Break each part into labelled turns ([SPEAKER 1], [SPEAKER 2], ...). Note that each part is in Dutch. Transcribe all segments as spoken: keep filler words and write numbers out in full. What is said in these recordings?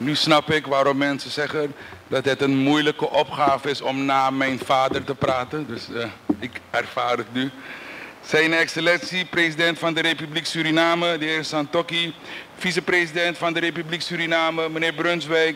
[SPEAKER 1] Nu snap ik waarom mensen zeggen dat het een moeilijke opgave is om na mijn vader te praten. Dus uh, ik ervaar het nu. Zijn excellentie, president van de Republiek Suriname, de heer Santokki, vicepresident van de Republiek Suriname, meneer Brunswijk,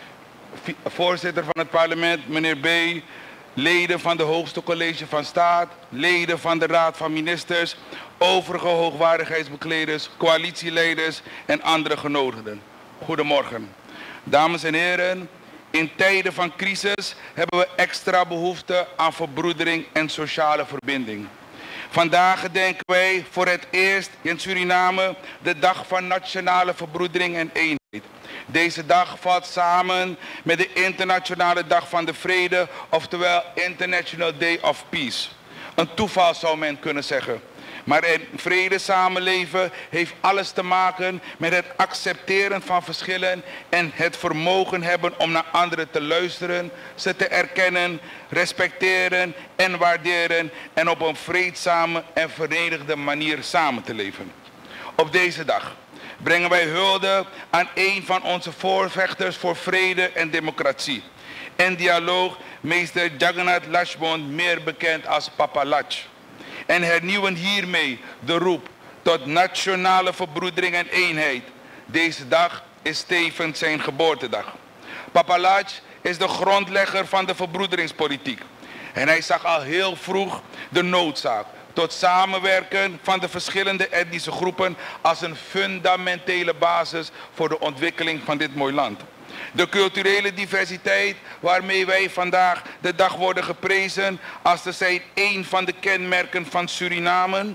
[SPEAKER 1] voorzitter van het parlement, meneer B., leden van de hoogste college van staat, leden van de raad van ministers, overige hoogwaardigheidsbekleders, coalitieleiders en andere genodigden. Goedemorgen. Dames en heren, in tijden van crisis hebben we extra behoefte aan verbroedering en sociale verbinding. Vandaag gedenken wij voor het eerst in Suriname de dag van nationale verbroedering en eenheid. Deze dag valt samen met de internationale dag van de vrede, oftewel International Day of Peace. Een toeval zou men kunnen zeggen. Maar een vrede samenleven heeft alles te maken met het accepteren van verschillen en het vermogen hebben om naar anderen te luisteren, ze te erkennen, respecteren en waarderen en op een vreedzame en verenigde manier samen te leven. Op deze dag brengen wij hulde aan een van onze voorvechters voor vrede en democratie. En dialoog, meester Jagannath Lakshman, meer bekend als Papa Lach. En hernieuwen hiermee de roep tot nationale verbroedering en eenheid. Deze dag is tevens zijn geboortedag. Papa Lach is de grondlegger van de verbroederingspolitiek. En hij zag al heel vroeg de noodzaak tot samenwerken van de verschillende etnische groepen als een fundamentele basis voor de ontwikkeling van dit mooi land. De culturele diversiteit waarmee wij vandaag de dag worden geprezen als te zijn één van de kenmerken van Suriname.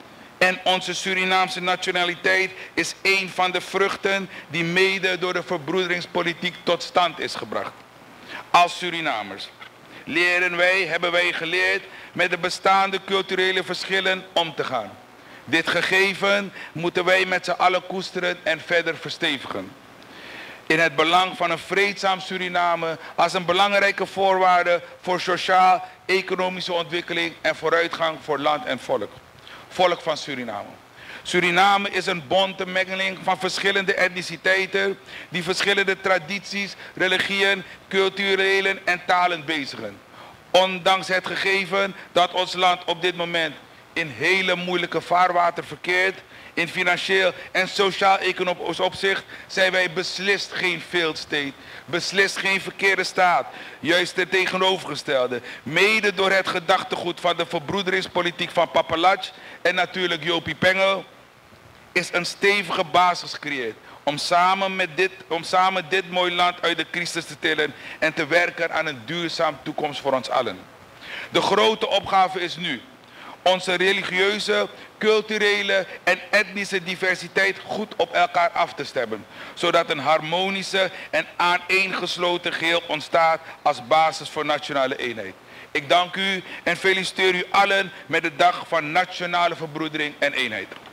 [SPEAKER 1] En onze Surinaamse nationaliteit is één van de vruchten die mede door de verbroederingspolitiek tot stand is gebracht. Als Surinamers leren wij, hebben wij geleerd met de bestaande culturele verschillen om te gaan. Dit gegeven moeten wij met z'n allen koesteren en verder verstevigen. In het belang van een vreedzaam Suriname als een belangrijke voorwaarde voor sociaal-economische ontwikkeling en vooruitgang voor land en volk. Volk van Suriname. Suriname is een bonte mengeling van verschillende etniciteiten die verschillende tradities, religieën, culturelen en talen bezigen. Ondanks het gegeven dat ons land op dit moment in hele moeilijke vaarwater verkeert, in financieel en sociaal-economisch opzicht, zijn wij beslist geen failed state, beslist geen verkeerde staat, juist het tegenovergestelde. Mede door het gedachtegoed van de verbroederingspolitiek van Papa Lach en natuurlijk Jopie Pengel is een stevige basis gecreëerd om samen, met dit, om samen dit mooi land uit de crisis te tillen en te werken aan een duurzame toekomst voor ons allen. De grote opgave is nu onze religieuze, culturele en etnische diversiteit goed op elkaar af te stemmen, zodat een harmonische en aaneengesloten geheel ontstaat als basis voor nationale eenheid. Ik dank u en feliciteer u allen met de dag van nationale verbroedering en eenheid.